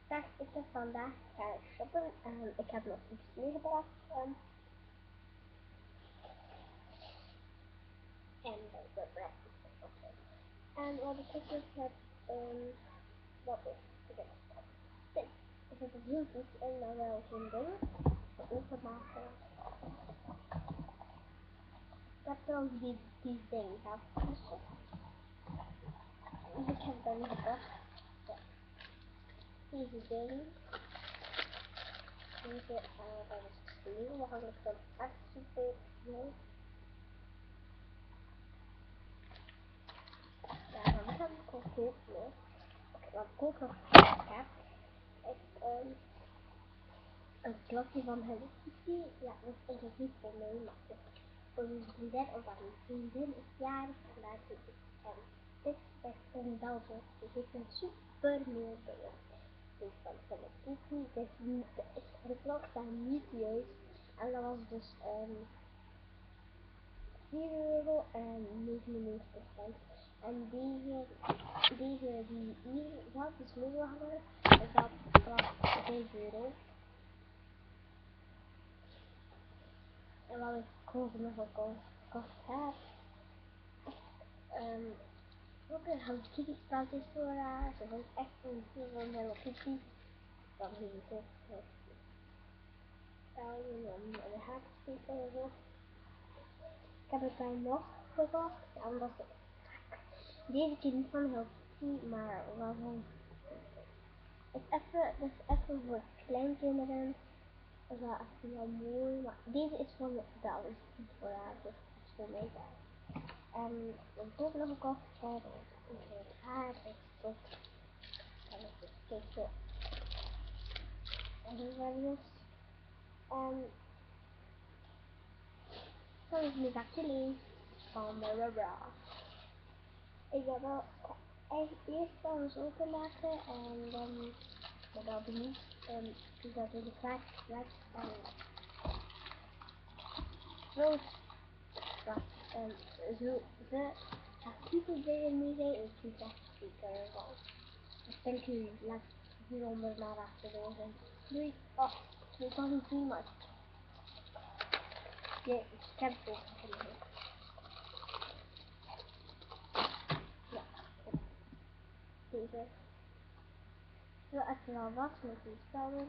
Dag, ik heb vandaag gaan shoppen en ik heb nog iets meegebracht. En de breakfast. En wat ik dus heb, wat is dit? Dit. Ik heb het heel goed en maar wel zo'n ding. Openmaken. Ik heb trouwens die ding gehad. Dus ik heb dan gekocht. Ja. Deze ding. Deze, dat is het nieuw. We gaan het dan echt super mooi. Ja, dan heb ik ook goed mee. Wat ik ook nog heb, is een klokje van Hello Kitty. Ja, dat is eigenlijk niet voor mij, maar het is voor mijn vriendin, omdat mijn vriendin is jarig en daar doe ik dit is een België. Die heeft een super mooie ding. Dus van Hello Kitty, de klok staat niet juist. En dat was dus €4 en 99 cent. En deze die hier zat, is meegehangen, dat was €5. En wat ik ook nog gekocht heb, ook een Hello Kitty spelletjes voor haar. Ze vond echt een veel van Hello Kitty. Dan ging ik ook spelen om de haar te steken en zo. Ik heb het daar nog gekocht, omdat deze keer niet van Hello Kitty, maar wel van. Het is even voor kleinkinderen. Dat is wel echt wel mooi, maar deze is van België, niet voor haar, dus het is voor mij daar. En wat ik ook nog gekocht heb, is het haar, is ook, en het is kijken, en die various. En dat is mijn zakje van de Rubra. Ik heb wel eerst alles openmaken en dan ben ik benieuwd dus dat in de kwaad en zo dat zo de artikelen dingen mee zijn is niet echt zeker van. Ik denk jullie laat hieronder maar achterlopen. Doei. Oh, ik kan niet zien, maar ja, ik heb het ook gekregen. Ja, deze. Ik wil even wel wat met die spellen.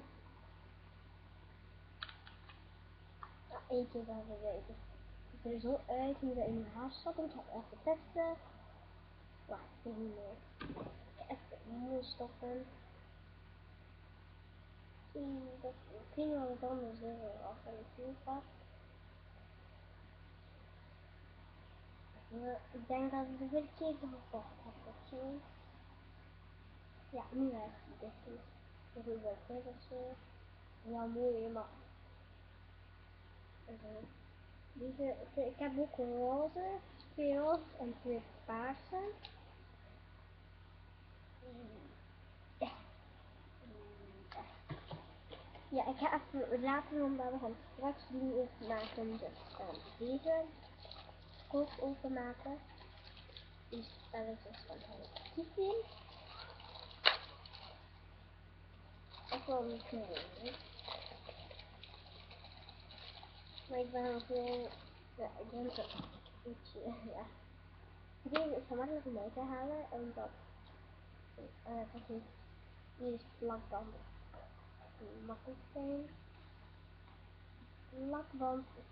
Nou, één keer gaan we weten. Het ziet er zo uit hoe dat in je haar stoppen. Ik ga het even testen. Wacht, ik weet niet meer. Ik ga even nieuw stoppen. Dat ik weet niet wat het anders is als ik het nieuw pak. Ik denk dat ik de verkeerde gekocht heb of zo. Ja, nu werkt het dus. Dat is wel goed of zo. Ja, mooi, maar. Deze, ik heb ook roze, 2 roze en 2 paarse. Ja. Ja, ik ga even laten omdat we gaan straks nu eerst maken. Dus deze kook openmaken. Die spelletjes van Hello Kitty. Ook wel niet moeilijk. Maar ik ben nog wel, ja, ik ben zo ietsje, ja. Deze is gemakkelijk om uit te halen, omdat, hier is plakband makkelijk zijn. Plakband is,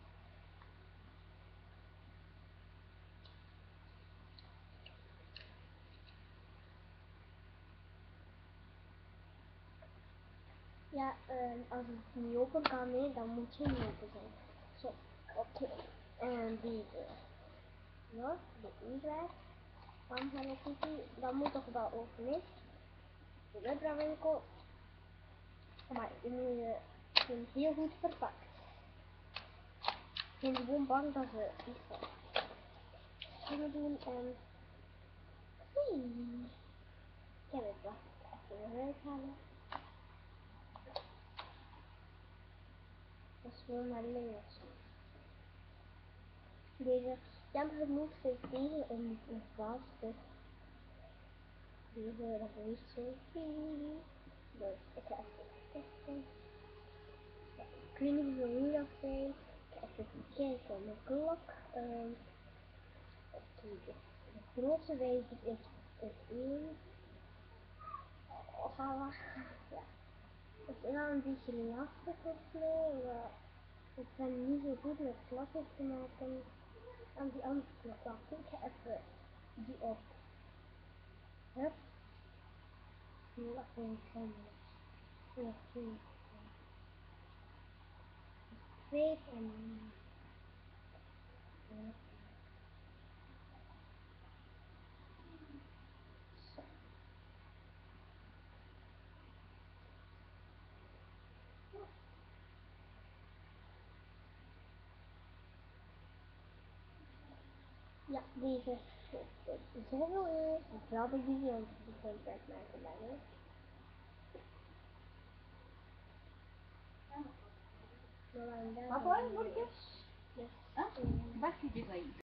ja, als het niet open kan, nee, dan moet je niet open zijn. Zo, oké. En deze, ja, de inzet van Hello Kitty, dat moet toch wel open is. De Webra winkel, maar nu zijn heel goed verpakt. Ik ben gewoon bang dat ze iets kunnen doen en ik heb het wacht even eruit halen. Dat is gewoon maar links. Deze jammer genoeg zit deze een vast, dus deze dat is zo. Dus ik ga even testen. Ja, ik weet niet hoeveel uur dat zijn. Ik ga even kijken op mijn klok. Oké, de grootste wijzer is 1. Oh, ja. Het is wel een beetje lastig voor mij, maar ik ben niet zo goed met klokjes te maken. En die andere klok, wacht, ik ga even die op. Hup, nu wacht even. Ja, 2 en ja, deze is zoveel uur. Ik wil de video die contract maken bij me. Papa, moet ik eens? Dus, Wacht even.